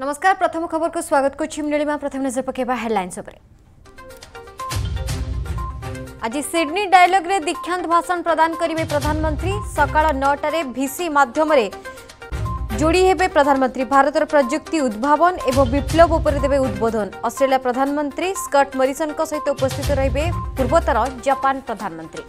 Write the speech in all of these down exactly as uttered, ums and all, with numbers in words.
नमस्कार। प्रथम खबर को स्वागत करीमा। प्रथम नजर पकेबा हेडलाइंस उपरे। आज सिडनी डायलॉग रे दीक्षांत भाषण प्रदान करेंगे प्रधानमंत्री। सकाळ नौटारे भिसी माध्यम जोड़ी हेबे प्रधानमंत्री। भारतर प्रजुक्ति उद्भावन एवं विप्लव उपर देवे उद्बोधन। ऑस्ट्रेलिया प्रधानमंत्री स्कॉट मॉरिसन सहित उपस्थित रहिबे पूर्वतर जापान प्रधानमंत्री।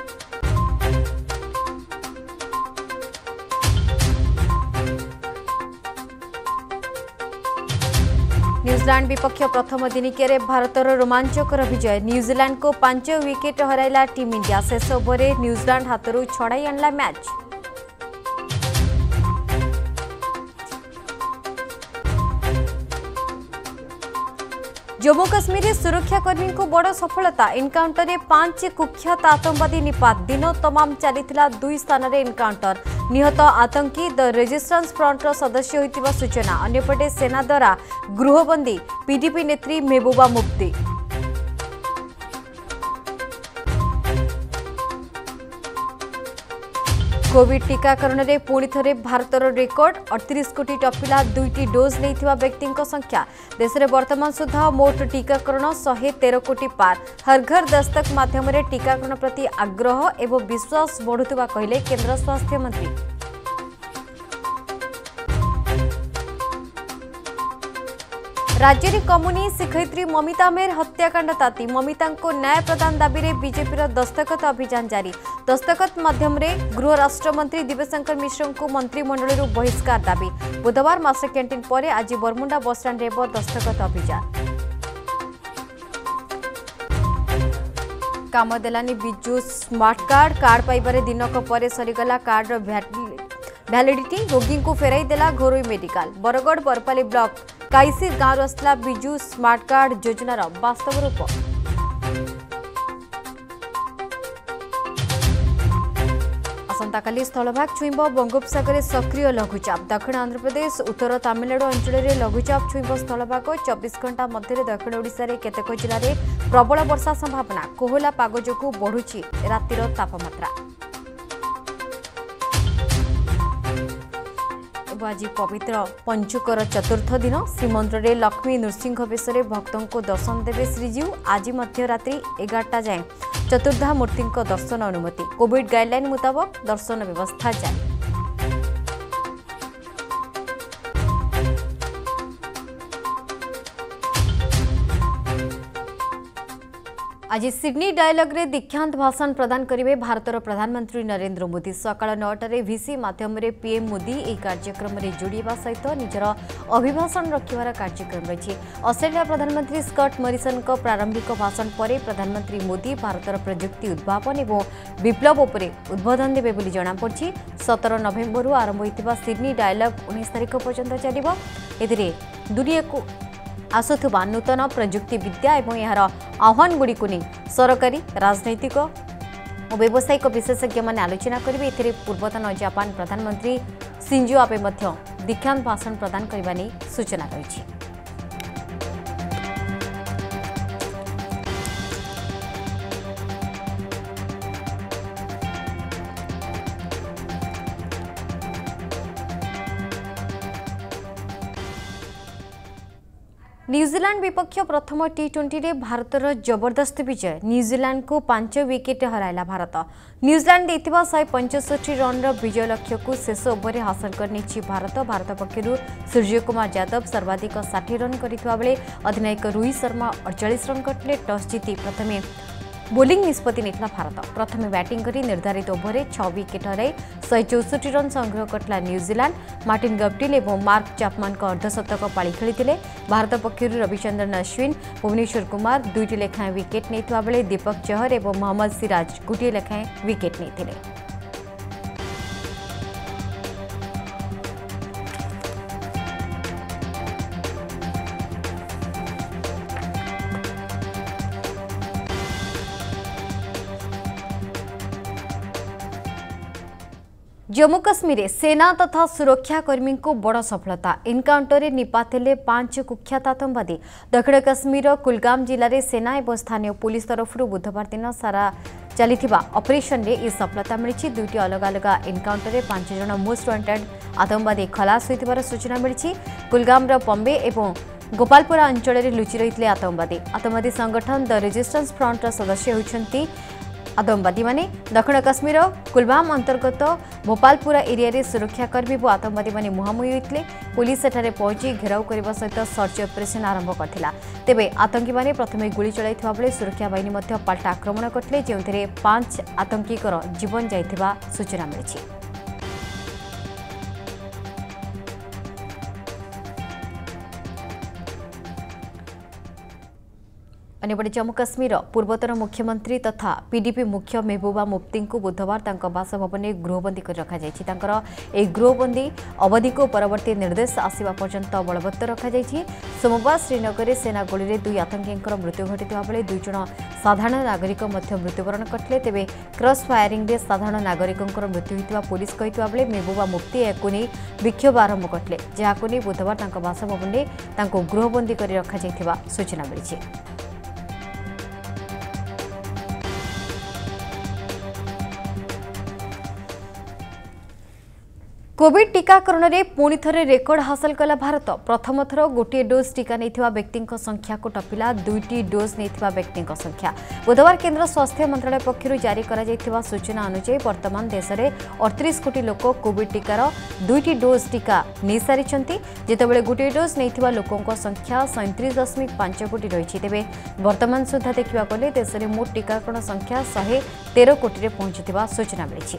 न्यूजीलैंड विपक्ष प्रथम दिनिकिया भारतर रोमांचकर विजय। न्यूजीलैंड को पांच विकेट हराइला टीम इंडिया। शेष ओवर न्यूजीलैंड हाथरू छड़ाई आणला मैच। जम्मू काश्मीर सुरक्षाकर्मी को बड़ सफलता। एनकाउंटर में पांच कुख्यात आतंकवादी निपात। दिन तमाम चलीथिला दुई स्थान में एनकाउंटर। निहत आतंकी द रेजिस्टेंस फ्रंटर सदस्य होइतिबा सूचना। अन्यपटे सेना द्वारा गृहबंदी पीडीपी नेत्री महबूबा मुफ्ती। कोविड टीकाकरण में पुणी थे भारतर रेकर्ड। अड़तीस कोटी टपिला दुईटी डोज लेथिबा व्यक्ति संख्या। देश में वर्तमान सुधा मोट टीकाकरण सौ तेरह कोटी पार। हर घर दस्तक माध्यम टीकाकरण प्रति आग्रह एवं विश्वास बढ़ुवा कहले केंद्र स्वास्थ्य मंत्री। राज्य में कमुनी शिक्षयित्री ममिता मेहर हत्याकांड ताती। ममिता को न्याय प्रदान दाबी में बीजेपी दस्तखत अभियान जारी। दस्तखत माध्यम गृह राष्ट्रमंत्री दिव्यशंकर मिश्र को मंत्रिमंडल बहिष्कार दाबी। बुधवार मास्टर कैंटीन पर आज बरमुंडा बस स्टाण्ड में दस्तखत अभियान। काम देलानी बिजू स्मार्ट कार्ड। कार्ड पाइबारे दिनक पर सरीगला कार्ड भैलिडिटी। रोगी को फेराई देला घोरोई मेडिकल। बरगढ़ बरपाली ब्लॉक काईसी गांव रसला बिजू स्मार्ट कार्ड योजनार वास्तव रूप। आसंताकाली स्थलभाग छुईब बंगोपसागर सक्रिय लघुचाप। दक्षिण आंध्र प्रदेश उत्तर तमिलनाडु अंचल में लघुचाप छुईब स्थलभाग। चौबीस घंटा मध्य दक्षिण ओडिशा रे केतेक जिले में प्रबल वर्षा संभावना। कोहला पाग जोगु बढ़ुची रातिर तापमात्रा। आज पवित्र पंचुकर चतुर्थ दिन। श्रीमंदिर में लक्ष्मी नृसिंह बेश भक्तों को दर्शन देवे श्रीजीव। आज मध्यरात्रि एगारटा जाए चतुर्धा मूर्ति दर्शन अनुमति। कोविड गाइडलाइन मुताबक दर्शन व्यवस्था जारी। आज सिडनी डायलॉग रे दीक्षांत भाषण प्रदान करेंगे भारतर प्रधानमंत्री नरेंद्र मोदी। सकाळ नौटारे भिसी माध्यम पीएम मोदी यह कार्यक्रम में जोड़ा सहित निजर अभिभाषण रखार कार्यक्रम रही। ऑस्ट्रेलिया प्रधानमंत्री स्कॉट मॉरिसन प्रारंभिक भाषण पर प्रधानमंत्री मोदी भारतर प्रजुक्ति उद्भावन और विप्लव उपर उद्बोधन देवे बोली जଣାपड़ी। सतर नवेम्बर आरंभ होता सिडनी डायलॉग उन्नीस तारिख पर्यंत चलो। ए दुनिया को आसुवा नूतन प्रजुक्ति विद्या और यार आह्वान गुड़ी को नहीं सरकारी राजनैतिक और व्यावसायिक विशेषज्ञ मैंने आलोचना करेंगे। ए पूर्वतन जापान प्रधानमंत्री शिंजो आबे दीक्षांत भाषण प्रदान करने नहीं सूचना रही। न्यूजीलैंड विपक्ष प्रथम टी ट्वेंटी रे भारतर जबरदस्त विजय। न्यूजीलैंड को पांच विकेट हराइला भारत। न्यूजीलैंड देथिबा एक सौ पैंसठ रन विजय लक्ष्य को शेष ओवर हासिल करनी भारत। भारत पक्षर सूर्य कुमार यादव सर्वाधिक साठ रन करथिबा बेले अधिनायक रोहित शर्मा अड़तालीस रन करथिले। टॉस जीति प्रथमे बोलिंग निष्पत्ति नेतला भारत। प्रथमे बैटिंग करी निर्धारित ओवर छह विकेट हराई एक सौ चौसठ रन संग्रह करथिला न्यूजीलैंड। मार्टिन गप्टिल और मार्क चैपमैन को अर्धशतक पाଳି खेलिथिले। भारत पक्षर रविचंद्रन अश्विन भुवनेश्वर कुमार दुईटी लेखाएं विकेट नेइथिबा बेले दीपक चहर और मोहम्मद सिराज गोटे लेखाएं विकेट नेइथिले। जम्मू कश्मीर में सेना तथा सुरक्षाकर्मी को बड़ सफलता एनकाउंटर निपाते पांच कुख्यात आतंकवादी। दक्षिण कश्मीर कुलगाम जिले में सेना और स्थानीय पुलिस तरफ बुधवार दिन सारा चली ऑपरेशन रे इस सफलता मिली। दुईटी अलग अलग एनकाउंटर में पांच जन मोस्ट वांटेड आतंकवादी खलास होइथिबार सूचना मिली। कुलगाम पम्बे और गोपालपुरा अंचल में लुचि रही आतंकवादी आतंकवादी संगठन द रेजिस्टेंस फ्रंट सदस्य होती आतंकवादी माने। दक्षिण कश्मीर कुलगाम अंतर्गत भोपालपुरा एरिया रे सुरक्षाकर्मी और आतंकवादी माने मुहांमुही होते। पुलिस सेठारे पहुंची घेराव करने सहित सर्च ऑपरेशन आरंभ करथिला। तेबे आतंकी माने प्रथमे गुली चलाइथिबा बेले सुरक्षा बाहिनी मध्य पाल्टा आक्रमण करथिले, जेउथिरे पांच आतंकीकर जीवन जाइथिबा सूचना मिलिछि। अन्यपटे जम्मू कश्मीर पूर्वतन मुख्यमंत्री तथा पीडीपी मुख्य महबूबा मुफ्ती को बुधवार बासभवन में गृहबंदी कर रखा जायछि। तांकर ए गृहबंदी अवधि को परवर्ती निर्देश आसिबा पर्यंत बलवत्तर रखा जायछि। सोमवार श्रीनगर में सेना गोली में दुई आतंकींकर मृत्यु घटिता बेले दुई जन साधारण नागरिक मृत्युवरण करते। तेबे क्रॉस फायरिंग रे साधारण नागरिकंकर मृत्यु होइतिबा पुलिस कहितबा बेले महबूबा मुफ्ती याकु नै विक्षोभ आरंभ करते, जहाकु नै बुधवार तांकर बासभवन में तांको गृहबंदी कर रखा जायथिबा सूचना मिलिछि। कोविड टीकाकरण में पुणी थे रेकर्ड हासिल कला भारत। प्रथम थर गोटे डोज टीका नहीं व्यक्ति संख्या को टपिला दुईटी डोज नहीं व्यक्ति संख्या। बुधवार केंद्र स्वास्थ्य मंत्रालय पक्षर जारी करा सूचना अनुसार वर्तमान देश में अड़तीस कोटी लोक कोविड टीकार दुईटी डोज टीका नहीं सारी, जितेबाला गोटे डोज नहीं लोकों संख्या सैंतीस दशमिक पांच कोटी रही। तेज वर्तमान सुधा देखा गले देश में मोट टीकाकरण संख्या शहे तेरह कोटी पहुंची सूचना मिली।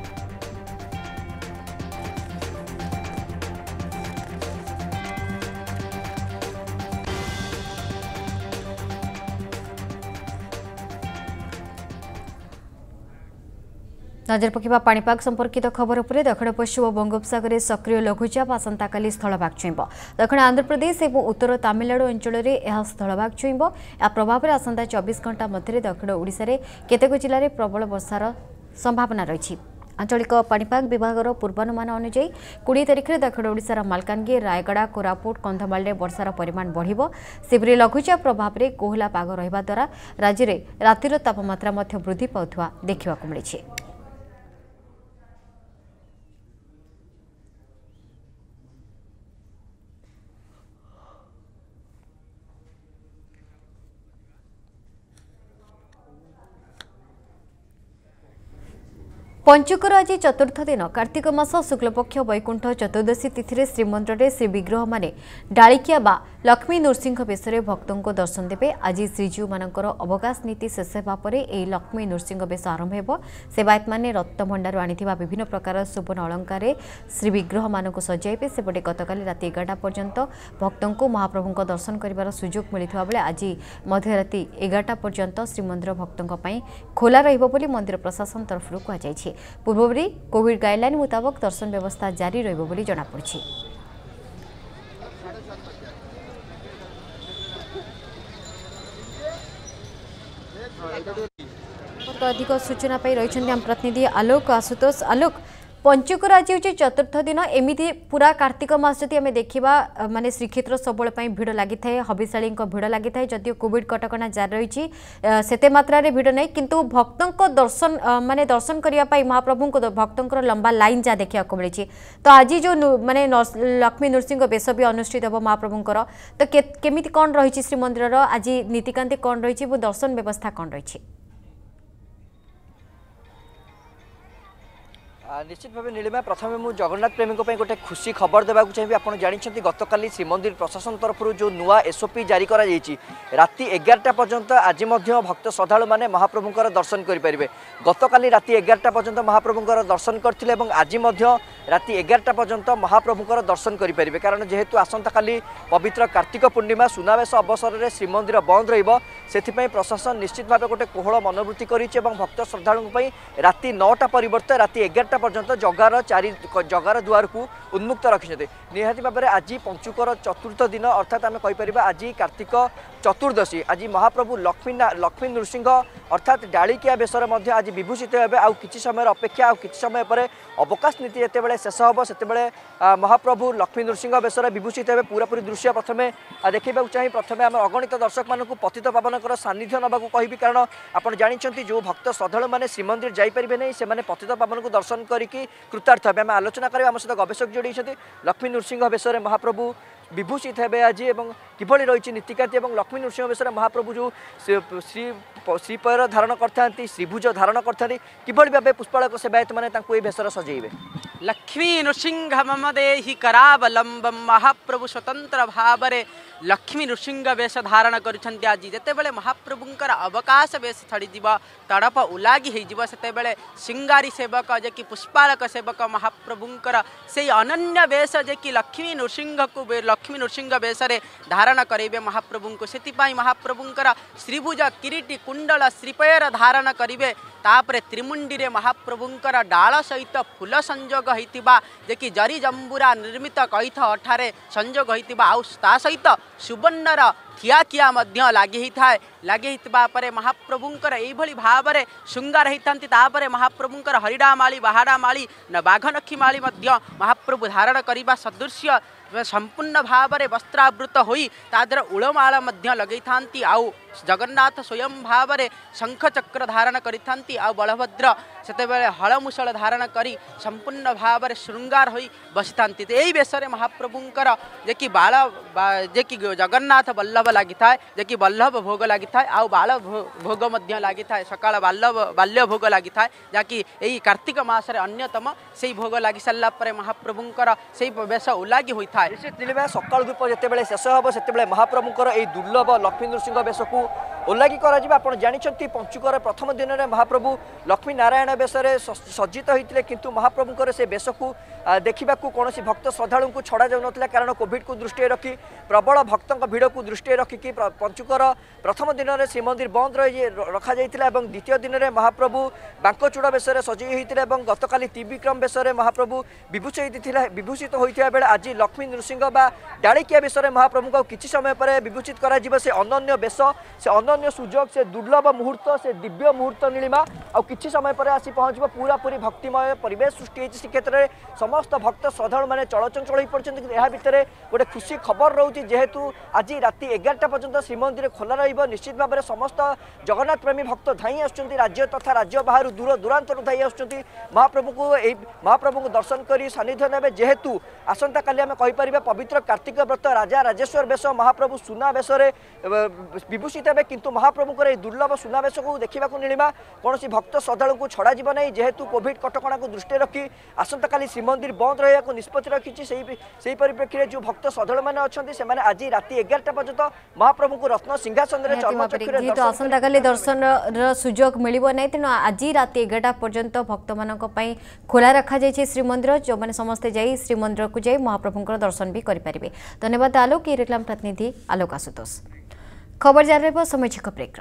नजर पकड़ा पाणीपाग संपर्कित खबर पर। दक्षिण पश्चिम बंगोपसागर सक्रिय लघुचाप आसंता काली स्थलभाग छुईब। दक्षिण आंध्र प्रदेश और उत्तर तमिलनाडु अंचल में यह स्थलभाग छुईब। या प्रभाव में आसंता चौबीस घंटा मध्य दक्षिण ओडिशा रे केतेक जिले में प्रबल वर्षार संभावना रही। आंचलिक पाणीपाग विभाग पूर्वानुमान अनुसार बीस तारिख में दक्षिण ओडिशार मालकानगिरी, रायगड़ा, कोरापुट, कंधमाल में वर्षार परिमाण बढ़िबो। सेपरि लघुचाप प्रभाव में कोहला पाग रहिबा द्वारा राज्य में रातिर तापमात्रा वृद्धि पाउथुवा देखा मिली। पंचुकर आज चतुर्थ दिन कार्तिक मास शुक्लपक्ष वैकुंठ चतुर्दशी तिथि श्रीमंदिर में श्रीविग्रह माने डालिकिया बा लक्ष्मी नृसिंह बेश में भक्तों को दर्शन देवे। आज श्रीजीव मानकर अवकाश नीति शेष होगा पर यह लक्ष्मी नृसिंह बेश आरंभ हो। सेवायत मैंने रत्न भंडार आनी विभिन्न प्रकार सुवर्ण अलंकार श्रीविग्रह मानक सजाइबे। सेपटे गतकाली राति एगारटा पर्यंत भक्तों को महाप्रभु को दर्शन कर सुजोग मिलता बेले आज मध्यराति एगारटा पर्यंत श्रीमंदिर भक्तों खोला रही मंदिर प्रशासन तरफ कहुई। पूर्वरी कोविड गाइडलाइन मुताबक दर्शन व्यवस्था जारी रही जनापड़ी। अधिक सूचना पाई रही आम प्रतिनिधि आलोक आशुतोष। आलोक, पंचुकर आज हूँ चतुर्थ दिन, एमती पूरा कार्तिक मास जदि आम देखा माने श्रीक्षेत्र सबुल भिड़ लगी थाए, हबिशाड़ी भिड़ लगी थाए। जदिव कोविड कटकणा जारी रही सेते मात्रा भिड़ नहीं, किंतु भक्तों दर्शन माने दर्शन करने महाप्रभु को भक्तों लंबा लाइन जहाँ देखा मिली। तो आज जो माने लक्ष्मी नृसिंह बेश भी अनुष्ठित हम महाप्रभुंर, तो केमी कौन रही श्रीमंदिर आज नीतिकांति कौन रही, दर्शन व्यवस्था कौन रही? निश्चित भाव नीलिमा, प्रथम मु जगन्नाथ प्रेमी गोटे खुशी खबर देवाक चाहिए। आप जानते गतकाली श्रीमंदिर प्रशासन तरफ जो नुआ एसओपी जारी करा राति एगारटा पर्यंत आज भक्त श्रद्धालु माने महाप्रभुंकर दर्शन करेंगे। गतकाली राति एगारटा पर्यंत महाप्रभुंकर दर्शन करते आज राति एगारटा पर्यंत महाप्रभुंकर दर्शन करेंगे। कारण जेहेतु आसंता काली पवित्र कार्तिक पूर्णिमा सुनावेश अवसर में श्रीमंदिर बंद रही, प्रशासन निश्चित भाव गोटे कोहल मनोवृत्ति करी भक्त श्रद्धालु राति नौटा परिवर्ते राति एगारटा पर्यंत जगार चारि जगार दुआर को उन्मुक्त रखिछते। निहाती भाव में आज पंचुकर चतुर्थ दिन अर्थात आम कहीपर आज कार्तिक चतुर्दशी आज महाप्रभु लक्ष्मी लक्ष्मी नृसिंह अर्थात डालिकिया बेसर आज विभूषित हे आउ कि समय अपेक्षा आउ कि समय पर अवकाश नीति जितेबाला शेष हम से महाप्रभु लक्ष्मी नृसिंह बेसर विभूषित हे पूरापूरी दृश्य प्रथम देखा चाहिए प्रथम आम अगणित दर्शक मानक पतित पावनकर सानिध्य नवाक कहि कारण आपड़ जानते जो भक्त श्रद्धालु मैंने श्रीमंदिर जापरें नहीं से पतित पावन को दर्शन करके कृतार्थ हे आम आलोचना करें आम सहित गवेषक जोड़ी लक्ष्मी नृसिंह बेसर महाप्रभु विभूषित हे आज किभली रही नीतिकांति और लक्ष्मी नृसिंह बेसर महाप्रभु जो श्री श्रीपयर धारण करते श्रीभुज धारण करते किभली भाव पुष्पालक सेवायत मैंने बेसर सजेबे लक्ष्मी नृसिंह मम देहि करावलंबम महाप्रभु स्वतंत्र भाव में लक्ष्मी नृसिंह वेश धारण करुछन्ति आज जेतेबेले महाप्रभुंकर अवकाश वेश छाड़ीज तड़प उलागी होते सिंगारी सेवक जे कि पुष्पालक सेवक महाप्रभुंकर से अनन्य वेश जे कि लक्ष्मी नृसिंह को लक्ष्मी नृसिंह वेश धारण करेंगे महाप्रभु को से महाप्रभुंकर श्रीभुज किरीटी कुंडल श्रीपयर धारण करेंगे तापर त्रिमुंडी रे महाप्रभुंकर डाल सहित फूल संजोग होइतिबा जे कि जरी जंबुरा निर्मित कईथ अठारे संजोग होइतिबा आउ ता सहित सुवर्णर थियाकिया मध्य लगी होता है लगे होता महाप्रभुंकर यही भाव में श्रृंगार होती तापर महाप्रभुंकर हरिडा माली बाहाडा माली न बाघनखी माली मध्य महाप्रभु धारण करने सदृश्य संपूर्ण भाव में वस्त्रावृत होई तादर उलमाला मध्य लगे थांती आउ जगन्नाथ स्वयं भाव में शंख चक्र धारण करिथांती आउ बलभद्र सेतेबेले हलमुशल धारण करी संपूर्ण भाव में श्रृंगार होई बसिथांती यही बेसरे महाप्रभुंकर जे कि बाल जे कि जगन्नाथ बल्लभ लगी थाए जे कि बल्लभ भोग लगी थाए आउ बाल भोग मध्य लगी थाए सकाळ बाल्लभ बाल्य भोग लगी थाए जाकि यही कार्तिक मासरे अन्यतम से भोग लगी सारा पर महाप्रभुंकर से बेश उलागी होता है सकाल धूप जितेबाला शेष हम से महाप्रभुंकर यही दुर्लभ लक्ष्मी नृसिंह बेश को ओल्लागी कर जानते पंचुकर प्रथम दिन में महाप्रभु लक्ष्मी नारायण बेश सज्जित होते किंतु महाप्रभुंकर से बेश को देखा कौन भक्त श्रद्धालु को छड़ा जाऊ ना कारण कोविड को दृष्टि रखी प्रबल भक्तों भिड़ को दृष्टि रखिकी पंचुकर प्रथम दिन में श्रीमंदिर बंद रखा जाइतिला एवं द्वितीय दिन में महाप्रभु बांकचूड़ा बेश सजई होते गतकाली त्रिविक्रम बेश महाप्रभु विभूषित विभूषित होता बेले आज लक्ष्मी नृसिंह बा डालिकिया बेश महाप्रभु को किसी समय पर विभूषित कर से अनन्य बेश से अनन्य सुजोग से दुर्लभ मुहूर्त से दिव्य मुहूर्त नीलिमा आ किसी समय पर आसी पहुँच पूरा पूरी भक्तिमय परिवेश सृष्टि होती से क्षेत्र में समस्त भक्त श्रद्धालु मैंने चलचंचल हो पड़ते यह भितर गोटे खुशी खबर रोचे जेहेतु आज राति एगारटा पर्यंत श्रीमंदिर खोला रही निश्चित भाव में समस्त जगन्नाथ प्रेमी भक्त धाई आज्य तथा राज्य बाहर दूर दूरांतर धाई आसुँच महाप्रभु को महाप्रभु को दर्शन कर सानिध्य ने जेहेतु आसंता काली आम कहीपर पवित्र कार्तिक व्रत राजा राजेश्वर बेश महाप्रभु सुना बेश विभूषित हे किंतु महाप्रभुंकर यह दुर्लभ सुना बेश को देखा नीलिमा कौन भक्त श्रद्धालु को छड़ा जीव नहीं जेहेतु कोविड कटकणा को दृष्टि रखी आसंता काली श्रीमंदिर बंद रहा निष्पत्ति रखी से परिप्रेक्षी में जो भक्त श्रद्धालु मैंने अच्छा से आज राति एगारटा पर्यंत महाप्रभु को रत्न सिंहासन आसंता काली दर्शन सुजोग मिल ना तेणु आज राति एगारटा पर्यंत भक्त मान खोला रखा जाए श्रीमंदिर जो मैंने समस्ते जाई श्रीमंदिर को जाई महाप्रभुंकर दर्शन भी करेंगे। धन्यवाद आलोक। ये रेक्लाम प्रतिनिधि आलोक आशुतोष। खबर जारी रहा समय छिक ब्रेक।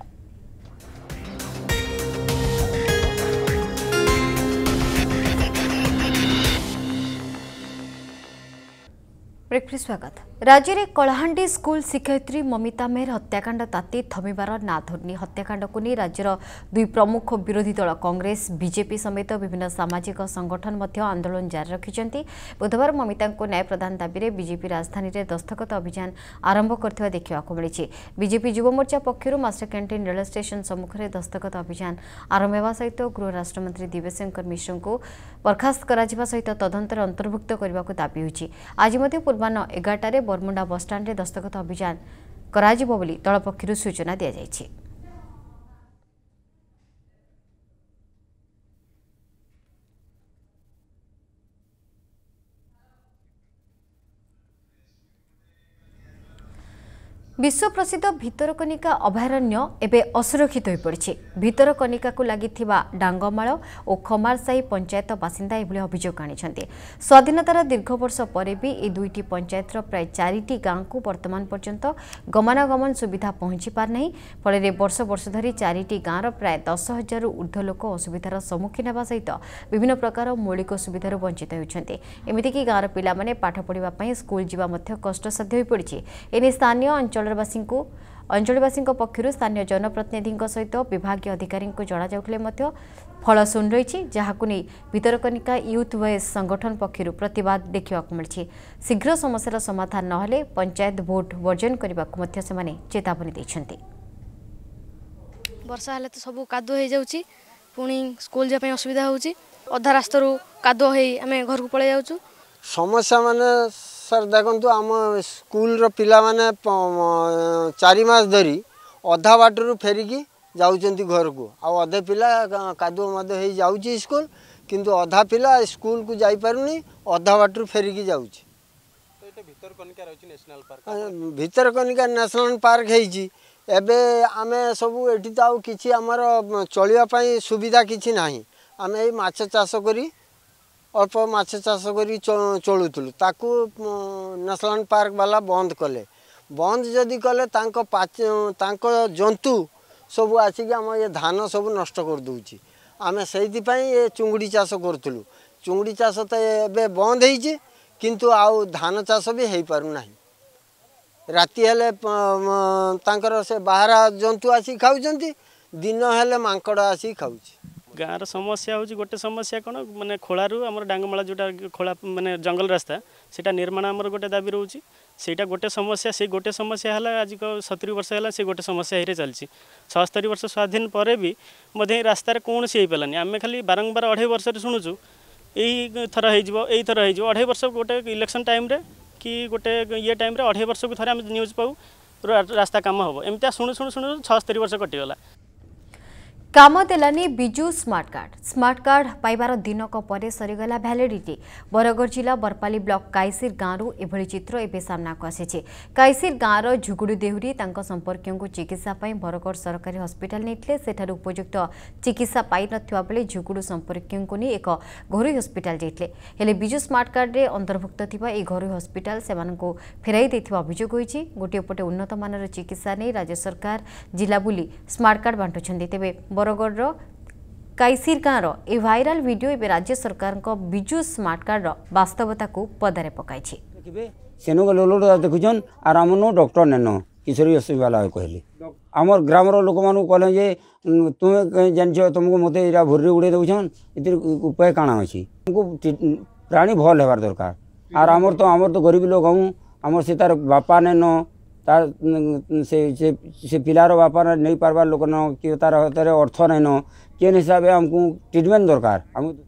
ब्रेक फ्री स्वागत। राज्य में कलाहांडी स्कूल शिक्षयित्री ममिता मेहर हत्याकांड ताती थमिबार ना धरनी हत्याकांड को नहीं राज्यर दुई प्रमुख विरोधी दल कांग्रेस बीजेपी समेत विभिन्न सामाजिक संगठन मध्य आंदोलन जारी रखिंट। बुधवार ममिता को न्याय प्रदान दाबी में बीजेपी राजधानी में दस्तखत अभियान आरंभ करथिबा देखिबाकु मिलिछि। बीजेपी युव मोर्चा पक्षर मास्टर कैंटीन रेल स्टेशन सम्मुख में दस्तखत अभियान आरंभ होगा सहित गृह राष्ट्रमंत्री दिव्यशंकर मिश्र को बर्खास्त करा सहित तदंतर अंतर्भुक्त करने को दाबी होइछि। आज मध्य पूर्वाह्न एगारटारे बरमुंडा बसस्टाण्ड रे दस्तखत अभियान कराजिबो बोली दल पक्षरु सूचना दिया जायछि। विश्व प्रसिद्ध भितरकनिका अभयारण्य एवं असुरक्षित हो पड़ी। भितरकनिका को लगी डांगमाल और खमारसाही पंचायत बासिंदा एभली अभियोग आनी। स्वाधीनतार दीर्घ वर्ष पर भी ये दुईटी पंचायतर प्राय चारिटी गाँव को वर्तमान पर्यंत गमनागमन सुविधा पहुंची पारना। फल वर्ष वर्ष धरी चारिटी गाँवर प्राय दस हजार ऊर्ध्व लोक असुविधार सम्मुखीन होगा सहित विभिन्न प्रकार मौलिक सुविधार वंचित होती। एमतीक गाँवर पिलामाने पाठ पढ़ाई स्कूल जावा कष्टसाध्य हो पड़ी। एने स्थानीय अंचलवासी अंचलवासी पक्षर स्थानीय जनप्रतिनिधि सहित विभाग अधिकारी जना जाउथिले फल शुण रही जहाँ भितरकनिका यूथ वॉइस संगठन पक्षर प्रतिवाद देखा मिली। शीघ्र समस्यार समाधान नहले पंचायत भोट वर्जन करने से चेतावनी देते। वर्षा हेले तो सब कादुआ हो जाउची पुणी स्कूल जाय असुविधा होउची अधा रास्ता रू कादुआ होई आमे घर को पळे जाउचू। समस्या माने सर देखंतु आम स्कूल रो पिला माने चारि मास धरी अधा बाटरू फेरिकी जाउचंती घर को आ अधे पिला कादुआ मधे हो जाउची स्कूल किंतु अधा पिला स्कूल को जाई पारुनी अधा बाटरू फेरिकी जाउची। तो एटा भितरकनिका रहउची national park Bhitarkanika national park हेची एबे आमे सबू एठी तो आउ किछि हमर चलिया पई सुविधा किछि नाही। आमे ए माछ चाष करी अल्प माछ चाष करी चलुथुलु ताकू नेशनल पार्क वाला बंद कले। बंद जदि कले तांको पाच तांको जंतु सबू आसिक आम ये धान सब नष्ट कर दउची। आमे सेति पई ए चुंगड़ी चाष करथुलु। चुंगड़ी चाष तो एबे बंद हेची किंतु आउ धान चाष भी हेई पारु नाही। राति हेले तांकर से बाहर जंतु आसी खाउचंती दिन हेले मांकड़ आसी खाउची। गाँव समस्या हूँ गोटे समस्या कौन माने खोलू आम डांगमाला जोटा खोला माने जंगल रास्ता सेटा निर्माण आमर गोटे दाबी रोचे सेटा गोटे समस्या से गोटे समस्या है आज सतुरी वर्ष है से गोटे समस्या ही चलती। छस्तरी वर्ष स्वाधीन पर भी मध्य रास्तार कौन सी पारानी आम खाली बारंबार अढ़ाई वर्ष शुणुचु यही थर हो थर हो अढ़ाई वर्ष गोटे इलेक्शन टाइम रे कि गोटे ये टाइम रे अढ़ाई वर्ष को थरे आम न्यूज पाऊ रास्ता काम हम एमती शुणु शुणु शुणु छस्तरी वर्ष कटिगला। काम देलानी Biju smart card. Smart card पाइबार दिनक परे सरीगला भैलिडिटी। बरगढ़ जिला बरपाली ब्लॉक काईसीर गाँव एभली चित्र एवं सामना को आसी। काईसीर गाँवर झुगुड़ू देहुरी संपर्कियों को चिकित्सा बरगढ़ सरकारी हस्पिटाल नहीं सेठार उपयुक्त चिकित्सा पाई नथिबा बेले झुगुड़ू संपर्कियों को नहीं एक घरोई हस्पिटाल जाइए हेले बिजू स्मार्ट कार्ड रे अंतर्भुक्त थिबा ए घरोई हस्पिटाल सेमानकु फेराई देथिबा अभियोग होईछि। गोटे पटे उन्नत मानर चिकित्सा नहीं राज्य सरकार जिला बुली स्मार्ट कार्ड बांटुछन्ति। तेबे बरगढ़ काईसीर गाँवर ए भाइराल वीडियो एवं राज्य सरकार बिजू स्मार्ट कार्ड वास्तवता को पदारे पकाई। देखुन आर आम नो डॉक्टर नेन किशोरी अस्पताल कहली आमर ग्रामर लोक मानू कहले जे तुम्हें जान तुमको मत यहाँ भोर उड़े दौन ये उपाय काଣା अच्छी तुमको प्राणी भल होबार दरकार। आर आमर तो आमर तो गरीब लोक हूँ आमर से तार बापा नेन तार से से, से पिलार बापा नहीं पार्बार लोक न कि तार अर्थ नहीं केन हिसाब से आमको ट्रिटमेंट दरकार।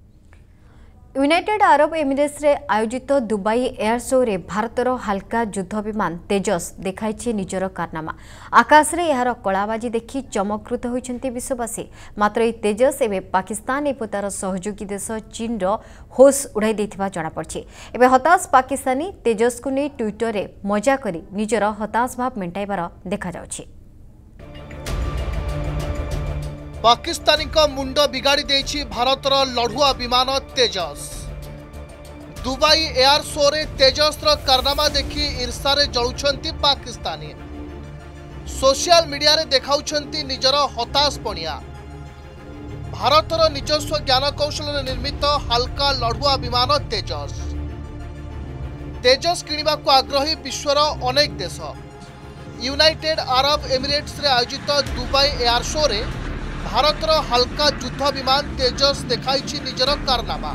यूनाइटेड अरब एमिरेट्स रे आयोजित दुबई एयर शो रे भारतर हल्का युद्ध विमान तेजस देखाई निजर कारनामा। आकाश रे यार कलाबाजी देखि चमकृत होइछन्ति विश्ववासी। मात्र ए तेजस एवं पाकिस्तान एवं तार सहयोगी देश चीन रो होश उड़ाई देथिबा जणा पड़छि। एबे हताश पाकिस्तानी तेजस को नै ट्विटर रे मजा करी निजर हताश भाव मेंटाइबार देखा जाउछि। पाकिस्तानी का मुंड बिगाड़ी देछि भारतर लढ़ुआ विमान तेजस। दुबई एयर शो रे तेजस रो कारनामा देखि ईर्षारे जळुछन्ति पाकिस्तानी। सोशल मीडिया रे देखाउछन्ति निजर हताश पणिया। भारतर निजस्व ज्ञान कौशल निर्मित हल्का लढ़ुआ विमान तेजस तेजस किनिबा को आग्रही विश्वर अनेक देश। यूनाइटेड अरब एमिरेट्स रे आयोजित दुबई एयर शो रे भारतर हल्का युद्ध विमान तेजस देखाई निजर कारनामा।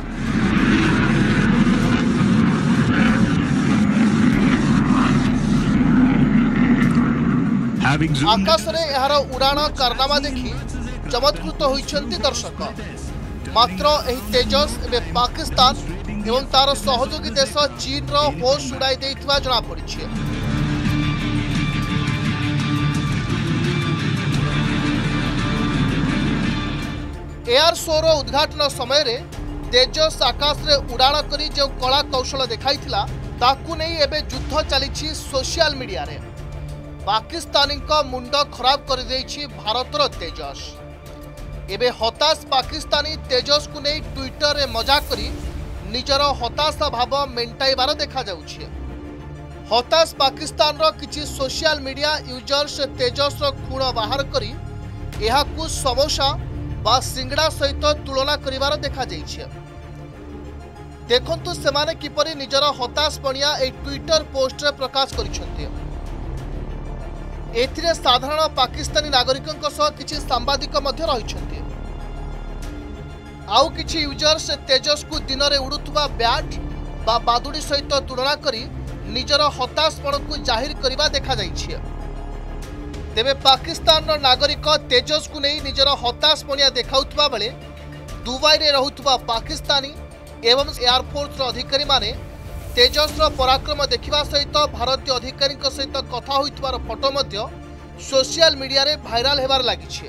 आकाश रे यार उड़ाण कारनामा देखि चमत्कृत होइछन्ति दर्शक। मात्र एही तेजस एवं पाकिस्तान एवं तार सहयोगी देश चीन रो होश उड़ाई देइथिबा जणा पड़िछि। एयर शो रो उद्घाटन समय रे तेजस आकाश रे उड़ाण करी जो कला कौशल देखाइथिला ताकू नै एबे युद्ध चलीछि सोशल मीडिया रे। पाकिस्तानी मुंड खराब कर देछि भारतर तेजस। एबे हताश पाकिस्तानी तेजस को नहीं ट्विटर रे मजाक करी निजर हताशा भाव मेंटाइबार देखा जाउछि। हताश पाकिस्तान रो किछि सोशल मीडिया यूजर्स तेजस रो खूण बाहर करी एहाकू समोसा बा सिंगड़ा सहित तुलना करिवार देखा जाइछि। देखंतु सेमाने किपरि निजर हताश पणिया ए ट्विटर पोस्ट रे प्रकाश करिसथि। एथिरे साधारण पाकिस्तानी नागरिकଙ୍କ सह किछि सांबादिक मध्य रहिसथि। आउ किछि यूजर्स तेजस को दिन रे उडुतबा बैट बा बादुडी सहित तुलना करी निजर हताशपण को जाहिर करवा देखा जाइछि। तेबे पाकिस्तान रो नागरिक तेजस को नहीं निजर हताशपणिया देखाउतबा बेले दुबई रे रहुतबा पाकिस्तानी एवं एयरफोर्स रो अधिकारी माने तेजस रो पराक्रम देखिबा सहित भारतीय अधिकारी सहित कथा होइतबार फोटो मध्य सोशल मीडिया रे भाइराल हेबार लागिछि।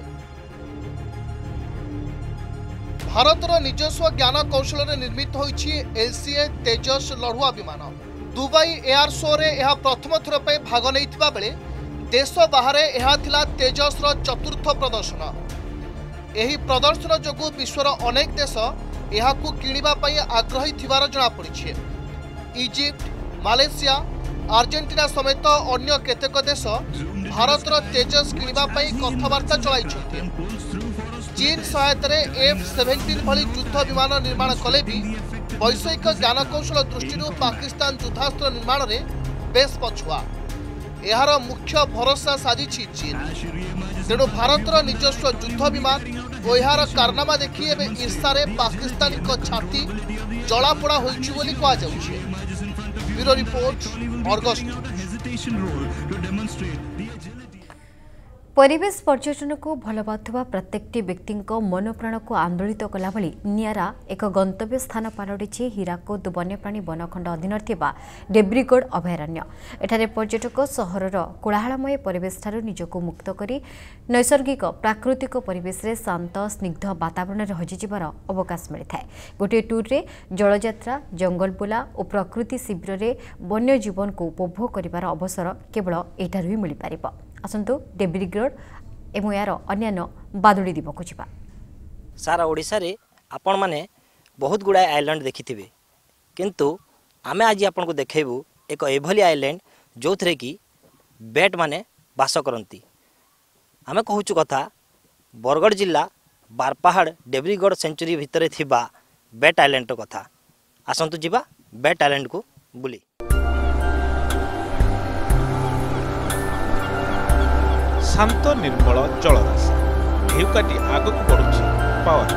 भारतर निजस्व ज्ञान कौशल रे निर्मित होइछि एलसीए तेजस लढुआ विमान। दुबई एयर शो रे यह प्रथम थर पे भाग नैथिबा बेले देश बाहर यह थिला तेजस रो चतुर्थ प्रदर्शन। एही प्रदर्शन जोगु विश्वर अनेक देश यहाकू किनिबा पई आग्रही थिबार जणा पड़िछि। इजिप्ट, मालेशिया, अर्जेंटीना समेत अन्य केतेक देश भारतर तेजस किनिबा पई कथबार्ता चलाइछथि। चीन सहायतार एफ सेवेन्टीन भली युद्ध विमान निर्माण कले भी वैषयिक ज्ञान कौशल दृष्टि पाकिस्तान युद्धास्त्र निर्माण में बेस पछुआ। यार मुख्य भरोसा साधि चीन। तेणु भारतर निजस्व युद्ध विमान और यार कारनामा देखी एवं ईर्षार पाकिस्तानी छाती जलापोड़ा होली कहुच्छे। Bureau report, Argus news. परिवेश पर्यटन को भल पाथुवा प्रत्येकटी व्यक्ति मनप्राण को आंदोलित कला भली नियारा एक गंतव्य स्थान पालटिछि हीराकुद वन्यप्राणी वनखंड अधीन थिबा डेब्रीगढ़ अभयारण्य। एठारे पर्यटक सहरर कोलाहलमय परिवेश ठारू निजको मुक्त करी नैसर्गिक प्राकृतिक परिवेश रे शांत स्निग्ध वातावरण रे हजिजिबार अवकाश मिलिथाय। गोटे टूर रे जलयात्रा, जंगलबुला और प्रकृति शिविर रे वन्य जीवन को उपभोग करिबार अवसर केवल एठारू ही मिल पारिबो। आसंतु डेब्रीगढ़ एवं यार अन्य बादुड़ी दीपक जा। सारा ओडिशा रे आपण माने बहुत गुड़ाए आइलैंड देखिथिबे, किंतु आमे आज आपन को देखेबू एक एभली आइलैंड जो थरे कि बेट माने बास करंती। आमे कहूचु कथा बरगढ़ जिला बारपहाड़ डेब्रीगढ़ सेंचुरी भितरे थिबा बेट आइलैंड कथा। आसंतु जिबा बेट आइलैंड को बुली। शांत निर्मल जलराशि ढेउकाटी आगक बढ़ुछि पावर।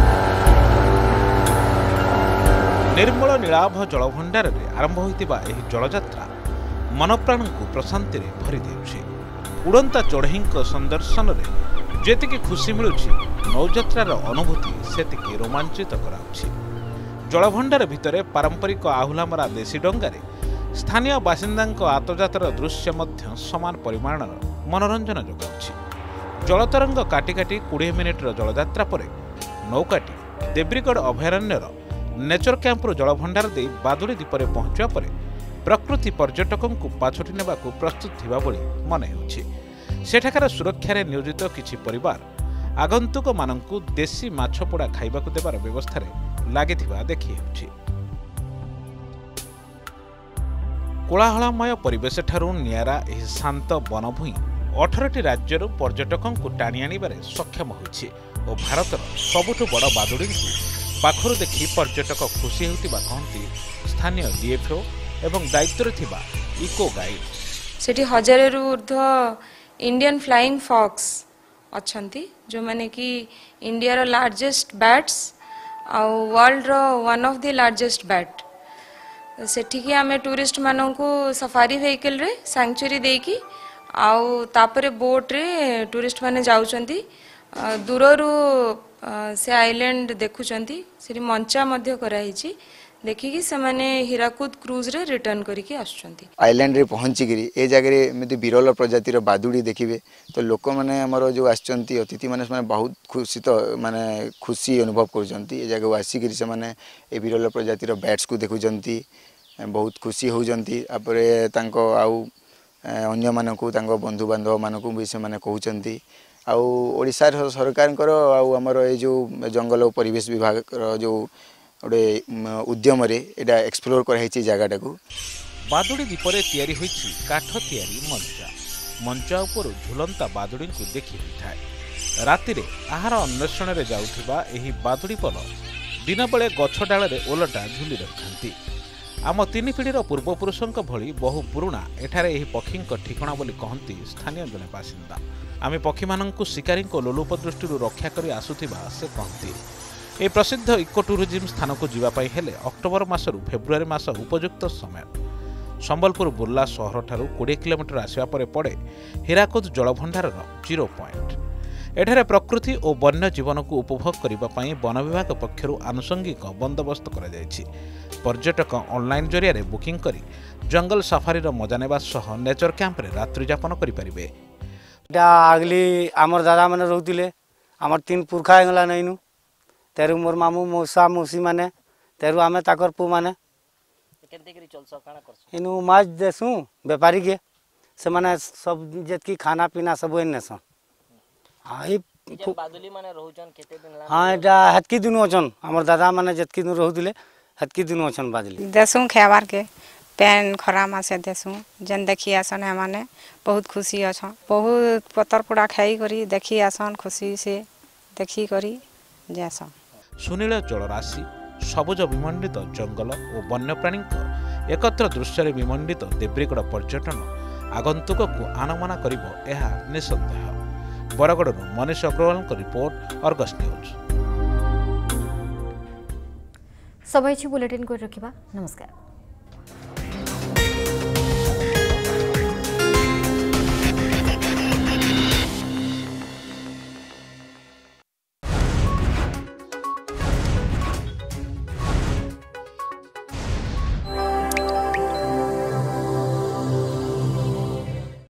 निर्मल नीलाभ जलभंडार रे आरंभ होइतिबा एही जलयात्रा मनप्राण को प्रशांति रे भरि देउछि। उड़ंता चढ़ईक संदर्शन रे जेतिकी खुशी मिलुछि नौयात्रार अनुभूति सेतिकी रोमांचित कराउछि। जलभंडार भितरे पारंपरिक आहुलामरा देशी डंगारे स्थानीय बासिंदांक आतजातर दृश्य मध्य समान परिमाणर मनोरंजन जोगाउछि। जलतरंग काटी काटी बीस मिनिटर जलयात्रा पर नौकाटी देब्रीगढ़ अभयारण्यर नेचर कैंपर जलभंडार दे बादुड़ी द्वीपर पहुंचा पर प्रकृति पर्यटकों को पाछोटी नेबाकू प्रस्तुत थिबा बोली मन हेउछि। सेठाकार सुरक्षा रे नियोजित किछि परिवार आगंतुक मानंकू देशी माछ पोड़ा खाइबाकू देबार व्यवस्था रे लागिथिबा देखि हेउछि। कोलाहलमय परिवेश ठारू नियारा एही शांत वनभूई अठारह राज्यर पर्यटकों को टाणी आनिबारे सक्षम होइछि और भारतर सबुठु बड़ बादुड़ी पाखरु देखि पर्यटक खुशी होतिबा कहंती स्थानीय डीएफओ एवं दायित्व थिबा इको गाइड। सेठी हजार रु ऊर्ध्व इंडियन फ्लाइंग फॉक्स अछंती जो माने कि इंडिया रो लार्जेस्ट बैट्स आ वर्ल्ड रो one of the largest bat. सेठी कि आमे टूरिस्ट मानन को सफारी व्हीकल रे सैंक्चुरी देकी आउ तापरे बोट रे टूरिस्ट माने जाउचंती दूररु से आइलैंड देखुचंती। सेठी मंचा मध्य कराइछि देखिकी से माने हीराकुद क्रूज रे रिटर्न करिके आछुचंती। आइलैंड रे पहुंची गिरी ए जगह रे एमिति बिरल प्रजातिर बादुड़ी देखिबे तो लोक माने हमर जो आछचंती अतिथि माने माने बहुत खुशी तो माने खुशी अनुभव करचंती। ए जगह आसी गिरी से माने ए बिरल प्रजातिर बैट्स को देखुचंती बहुत खुशी होउचंती। आपरे तांको आउ अन्य मानकु तांको बंधु बांधव मानकु भी से माने कहउचंती आउ ओडिसा सरकारकर आउ हमर ए जो जंगल और परिवेश विभाग जो गोटे उद्यम रे एटा एक्सप्लोर कराई जगटा को बादुड़ी दीपरे तैयारी होइछि काठ तैयारी मंचा मंचा उपर झुलंता बादुड़ी को देखि होइଥାଏ रातिरे आहार अन्वेषण रे जाउथिबा एही बादुड़ी पल दिन बेले गछ डाଳରେ ओलटा झुली रहिथांती आम तीन पीढ़ीर पूर्वपुरुषों भली बहु पुराणा एठारे एही पक्षींक ठिकाना बोली कहती स्थानीय जने बासिंदा आमे पक्षी मानंकु शिकारी लोलुप दृष्टि रक्षा करी आसुथिबा से कहती ए प्रसिद्ध इको टूरिज्म स्थान को जीवाई हेले अक्टोबर मासरु फेब्रुआरी मास उपयुक्त समय संबलपुर बुर्ला सहर ठारू बीस किलोमीटर आसिया परे पड़े हीराकुद जलभंडार जीरो पॉइंट एठारे प्रकृति और वन्य जीवन को उपभोग करने वन विभाग पक्षर आनुषंगिक बंदोबस्त करा जायछि पर्यटक ऑनलाइन जरिया बुकिंग करी जंगल सफारी मजा नेबा सह नेचर कैंप रे रात्रि यापन करि परिबे आगली आमर दादा माने रहउतिले आमर तीन पुरखा हेगला नइनु तेरु मोर मामू मौसा मौसी माने तेरु आमे ताकर पु माने केनते करी चलसो काना करसो इनु माछ देसु व्यापारी के से माने सब जेतकी खाना पीना सब एनेसन हाई बादुली माने रहउचन केते दिन हां एटा हतकी दिन ओचन हमर दादा माने जेतकी दिन रहउतिले हतकी दिन ओचन बादुली देसु खेबार के पेन खरा मासे देसु जेन देखि आसन माने बहुत खुशी अछन बहुत पतर पुड़ा खाई करी देखि आसन खुशी से देखि करी जेसन सुनील जलराशि सबुज विमंडित जंगल और वन्यप्राणी एकत्र दृश्य विमंडित देब्रीगढ़ पर्यटन आगंतुक को आनमना करिबो एहा निसंदेह बरगढ़ मनीष अग्रवाल को रिपोर्ट अर्गस न्यूज समय बुलेटिन को रखिबा नमस्कार।